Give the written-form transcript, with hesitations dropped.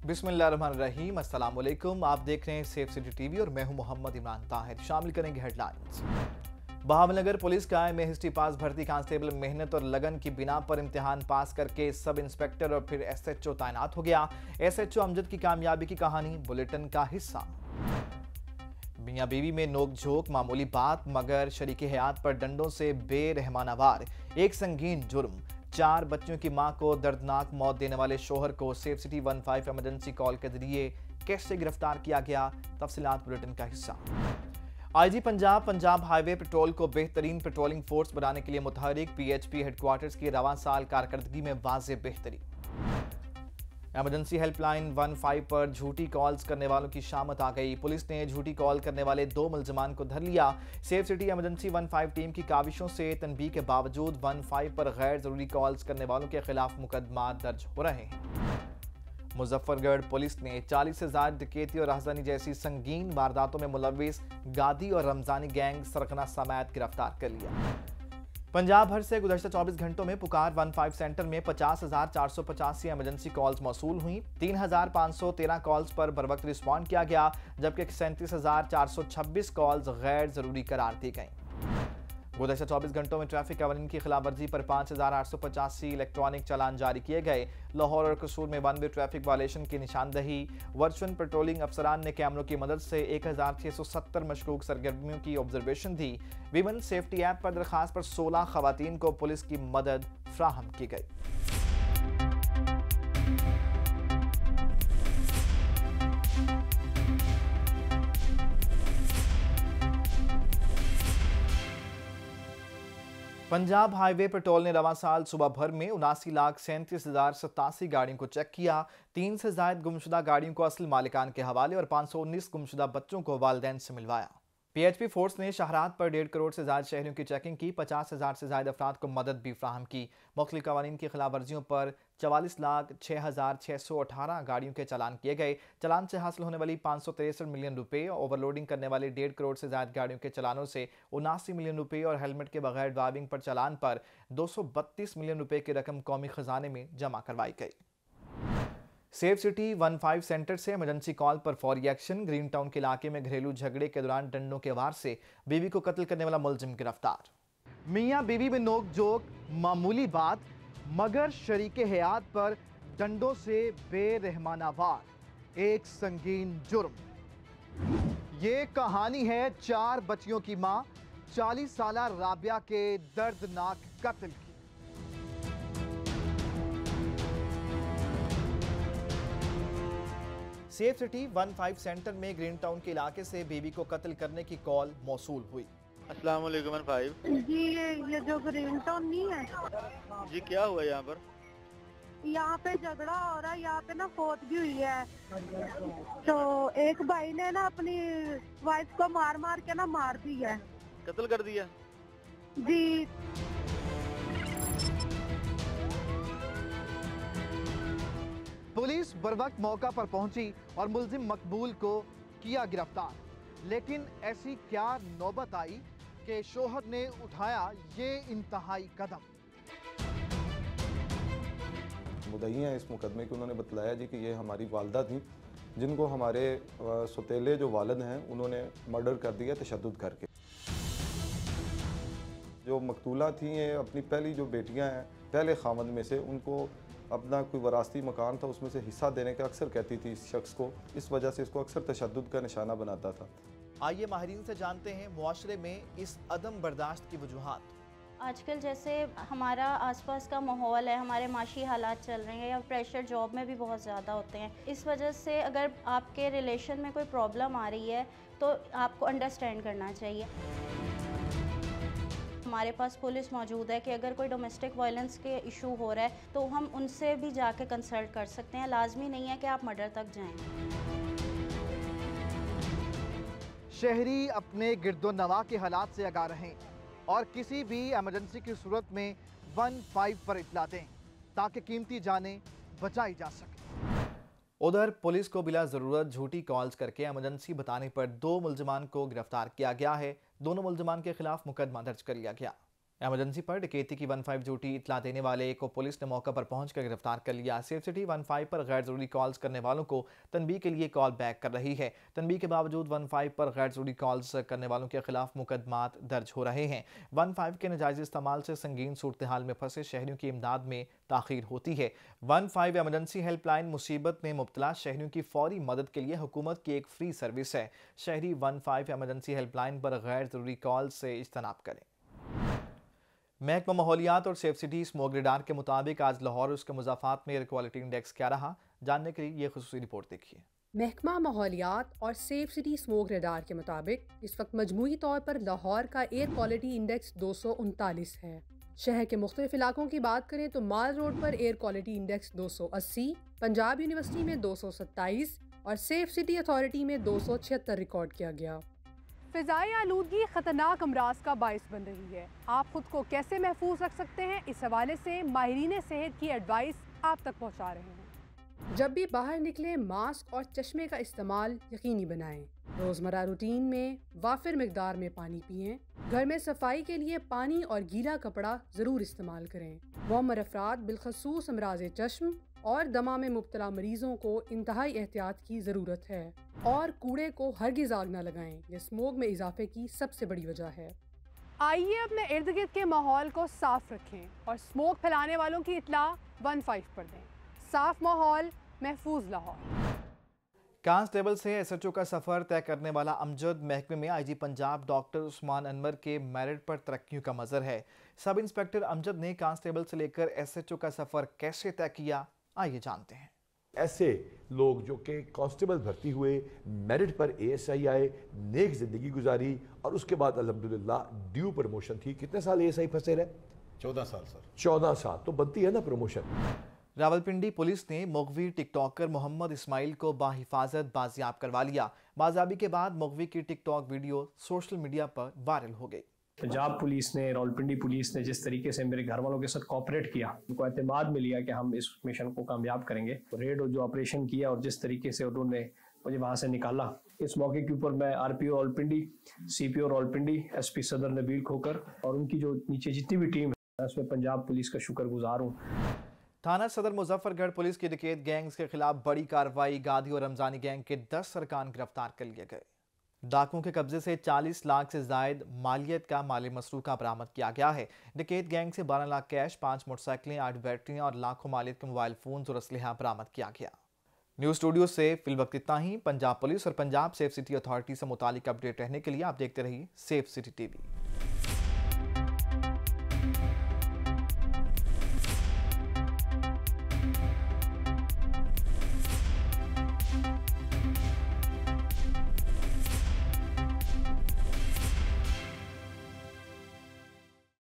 बिस्मिल्लाहिर्रहमानिर्रहीम, अस्सलाम वालेकुम। आप देख रहे हैं सेफ सिटी टीवी और मैं हूं मोहम्मद इमरान ताहिर। शामिल करेंगे हेडलाइंस। बहावलनगर पुलिस का में हिस्ट्री पास भर्ती कांस्टेबल मेहनत और लगन की बिना पर इम्तिहान पास करके सब इंस्पेक्टर और फिर एसएचओ तैनात हो गया। एसएचओ अमजद की कामयाबी की कहानी बुलेटिन का हिस्सा। मियां बीवी में नोकझोंक मामूली बात, मगर शरीके हयात पर डंडों से बेरहमाना वार, एक संगीन जुर्म। 4 बच्चों की मां को दर्दनाक मौत देने वाले शोहर को सेफ सिटी 15 इमरजेंसी कॉल के जरिए कैसे गिरफ्तार किया गया, तफसीलात बुलेटिन का हिस्सा। आईजी पंजाब हाईवे पेट्रोल को बेहतरीन पेट्रोलिंग फोर्स बनाने के लिए मुतहरिक, पीएचपी हेडक्वार्टर्स की रवां साल कारकर्दगी में वाज़े बेहतरी। इमरजेंसी हेल्पलाइन 15 पर झूठी कॉल्स करने वालों की शामत आ गई। पुलिस ने झूठी कॉल करने वाले 2 मुलजमान को धर लिया। सेफ सिटी इमरजेंसी 15 टीम की काविशों से तनबीह के बावजूद 15 पर गैर जरूरी कॉल्स करने वालों के खिलाफ मुकदमा दर्ज हो रहे हैं। मुजफ्फरगढ़ पुलिस ने 40 से ज्यादा डकैती और राहज़नी जैसी संगीन वारदातों में मुलव्विस गादी और रमजानी गैंग सरगना समेत गिरफ्तार कर लिया। पंजाब भर से गुज़श्ता 24 घंटों में पुकार 15 सेंटर में 50,485 इमरजेंसी कॉल्स मौसूल हुई। 3,513 कॉल्स पर बर वक्त रिस्पॉन्ड किया गया, जबकि 37,426 कॉल्स गैर जरूरी करार दी गई। गुज़श्ता 24 घंटों में ट्रैफिक कवानीन की खिलाफवर्जी पर 5,885 इलेक्ट्रॉनिक चालान जारी किए गए। लाहौर और कसूर में 92 ट्रैफिक वायलेशन की निशानदही। वर्चुअल पेट्रोलिंग अफसरान ने कैमरों की मदद से 1,670 मशकूक सरगर्मियों की ऑब्जर्वेशन दी। वीमेन सेफ्टी ऐप पर दरखास्त पर 16 खवातीन को पुलिस की मदद फ्राहम की गई। पंजाब हाईवे पेट्रोल ने रवां साल सुबह भर में 79,37,087 गाड़ियों को चेक किया। 3 से ज्यादा गुमशुदा गाड़ियों को असल मालिकान के हवाले और 519 गुमशुदा बच्चों को वालिदैन से मिलवाया। पीएचपी फोर्स ने शाहरात पर 1.5 करोड़ से ज्यादा शहरियों की चेकिंग की। 50,000 से ज्यादा अफराद को मदद भी फ्राहम की। मुख्तलिफ कवानीन की खिलाफ वर्जियों पर 44,06,618 गाड़ियों के चालान किए गए। चालान से हासिल होने वाली 563 मिलियन रुपए, ओवरलोडिंग करने वाली 1.5 करोड़ से ज्यादा गाड़ियों के चालानों से 79 मिलियन रुपए और हेलमेट के बगैर ड्राइविंग पर चालान पर 232 मिलियन रुपए की रकम कौमी खजाने में जमा करवाई गई। सेफ सिटी 15 सेंटर से इमरजेंसी कॉल पर फौरी एक्शन। ग्रीन टाउन के इलाके में घरेलू झगड़े के दौरान डंडों के वार से बीवी को कत्ल करने वाला मुलजिम गिरफ्तार। मियां बीवी में नोकझोंक मामूली बात, मगर शरीके हयात पर डंडों से बेरहमाना वार, एक संगीन जुर्म। ये कहानी है 4 बच्चियों की मां 40 साल राबिया के दर्दनाक कत्ल की। सेफ सिटी 15 सेंटर में ग्रीन टाउन के इलाके से बीवी को कत्ल करने की कॉल मौसूल हुई। अस्सलाम वालेकुम भाई जी, ये जो ग्रीन टाउन नहीं है जी, क्या हुआ यहाँ पर? यहाँ पे झगड़ा हो रहा है। यहाँ पे ना फौत भी हुई है। तो एक भाई ने ना अपनी वाइफ को मार मार के ना मार दी है। कत्ल कर दिया? जी, पुलिस बरवक्त मौका पर पहुंची और मुलजिम मकबूल को किया गिरफ्तार। लेकिन ऐसी क्या नौबत आई कि शोहर ने उठाया ये इंतहाई कदम। मुद्दई हैं इस मुकदमे के, उन्होंने बतलाया जी कि ये हमारी वालदा थी, जिनको हमारे सौतेले जो वालिद हैं उन्होंने मर्डर कर दिया तशद्दुद करके। जो मकतूला थी ये अपनी पहली जो बेटियां हैं पहले खामद में से, उनको अपना कोई वरासती मकान था उसमें से हिस्सा देने का अक्सर कहती थी इस शख्स को, इस वजह से इसको अक्सर तशद्दुद का निशाना बनाता था। आइए माहिरीन से जानते हैं मुआशरे में इस अदम बर्दाश्त की वजूहात। आजकल जैसे हमारा आसपास का माहौल है, हमारे माशी हालात चल रहे हैं या प्रेशर जॉब में भी बहुत ज़्यादा होते हैं, इस वजह से अगर आपके रिलेशन में कोई प्रॉब्लम आ रही है तो आपको अंडरस्टैंड करना चाहिए। हमारे पास पुलिस मौजूद है कि अगर कोई डोमेस्टिक वायलेंस के इशू हो रहा है तो हम उनसे भी जाके कंसल्ट कर सकते हैं। लाजमी नहीं है कि आप मर्डर तक जाएं। शहरी अपने गिरदोनवा के हालात से आगाह रहें और किसी भी इमरजेंसी की सूरत में 15 पर इतला दें ताकि कीमती जानें बचाई जा सके। उधर पुलिस को बिला जरूरत झूठी कॉल्स करके इमरजेंसी बताने पर 2 मुलजमान को गिरफ्तार किया गया है। दोनों मुलजमान के खिलाफ मुकदमा दर्ज कर लिया गया। इमरजेंसी पर डकैती की 15 ड्यूटी इतला देने वाले को पुलिस ने मौके पर पहुंचकर गिरफ्तार कर लिया। सेफ सिटी 15 पर गैर जरूरी कॉल्स करने वालों को तनबीह के लिए कॉल बैक कर रही है। तनबीह के बावजूद 15 पर गैर जरूरी कॉल्स करने वालों के खिलाफ मुकदमात दर्ज हो रहे हैं। 15 के नाजायज इस्तेमाल से संगीन सूरत हाल में फंसे शहरियों की इमदाद में ताखीर होती है। 15 इमरजेंसी हेल्पलाइन मुसीबत में मुब्तला शहरियों की फौरी मदद के लिए हुकूमत की एक फ्री सर्विस है। शहरी 15 इमरजेंसी हेल्पलाइन पर गैर जरूरी कॉल से इज्तनाब करें। महकमा माहौलियात और सेफ सिटी स्मोक रडार के मुताबिक आज लाहौर और उसके मुज़ाफ़ात में एयर क्वालिटी इंडेक्स क्या रहा, जानने के लिए ये खुसूसी रिपोर्ट देखिए। महकमा माहौलियात और सेफ सिटी स्मोक रडार के मुताबिक इस वक्त मजमूई तौर पर लाहौर का एयर क्वालिटी इंडेक्स 239 है। शहर के मुख्तलिफ इलाकों की बात करें तो माल रोड पर air quality index 280, Punjab university में 227 और सेफ सिटी अथॉरिटी में 276 रिकॉर्ड किया गया। फ़िज़ाई आलूदगी ख़तरनाक अमराज का बाइस बन रही है। आप खुद को कैसे महफूज रख सकते हैं, इस हवाले से माहिरीन सेहत की एडवाइस आप तक पहुंचा रहे हैं। जब भी बाहर निकलें मास्क और चश्मे का इस्तेमाल यकीनी बनाएं। रोज़मर्रा रूटीन में वाफिर मिकदार में पानी पिएं। घर में सफाई के लिए पानी और गीला कपड़ा ज़रूर इस्तेमाल करें। मुअम्मर अफराद बिलखसूस अमराज़ चश्म और दमा में मुब्तला मरीजों को इंतहाई एहतियात की ज़रूरत है और कूड़े को हरगिज़ आग न लगाएं। यह स्मोक में इजाफे की सबसे बड़ी वजह है। आइए अपने इर्द गिर्द के माहौल को साफ रखें और स्मोक फैलाने वालों की इत्ला 15 पर दें। साफ माहौल, महफूज लाहौर। कांस्टेबल से SHO का सफर तय करने वाला अमजद महकमे में IG पंजाब डॉक्टर उस्मान अनवर के मेरिट पर तरक्कियों का मजर है। सब इंस्पेक्टर अमजद ने कांस्टेबल से लेकर SHO का सफर कैसे तय किया, आइए जानते हैं। ऐसे लोग जो कि कांस्टेबल भर्ती हुए, मेरिट पर ASI आए, नेक जिंदगी गुजारी और उसके बाद अल्हम्दुलिल्लाह ड्यू प्रमोशन थी। कितने साल ASI फंसे रहे? 14 साल सर। 14 साल तो बनती है ना प्रमोशन। रावलपिंडी पुलिस ने मुगवी टिकटॉकर मोहम्मद इस्माइल को बाहिफाजत बाजियाब करवा लिया। बाजियाबी के बाद मुगवी की टिकटॉक वीडियो सोशल मीडिया पर वायरल हो गई। पंजाब पुलिस ने, रावलपिंडी पुलिस ने जिस तरीके से मेरे घर वालों के साथ कोऑपरेट किया, उनको एतमाद में लिया कि हम इस मिशन को कामयाब करेंगे। रेड और जो ऑपरेशन किया और जिस तरीके से उन्होंने मुझे वहाँ से निकाला, इस मौके के ऊपर मैं RPO Rawalpindi, CPO Rawalpindi, SP सदर नबील खोकर और उनकी जो नीचे जितनी भी टीम है उसमें पंजाब पुलिस का शुक्रगुजार हूँ। थाना सदर मुजफ्फरगढ़ पुलिस की डकैत गैंग्स के खिलाफ बड़ी कार्रवाई। गादी और रमजानी गैंग के 10 सरकान गिरफ्तार कर लिए गए। डाकुओं के कब्जे से 40 लाख से जायद मालियत का माली मसरूका बरामद किया गया है। डकैत गैंग से 12 लाख कैश, 5 मोटरसाइकिलें, 8 बैटरियां और लाखों मालियत के मोबाइल फोन और असलहा बरामद किया गया। न्यूज़ स्टूडियो से फिलवक्त इतना ही। पंजाब पुलिस और पंजाब सेफ सिटी अथॉरिटी से मुतालिक अपडेट रहने के लिए आप देखते रहिए सेफ सिटी TV।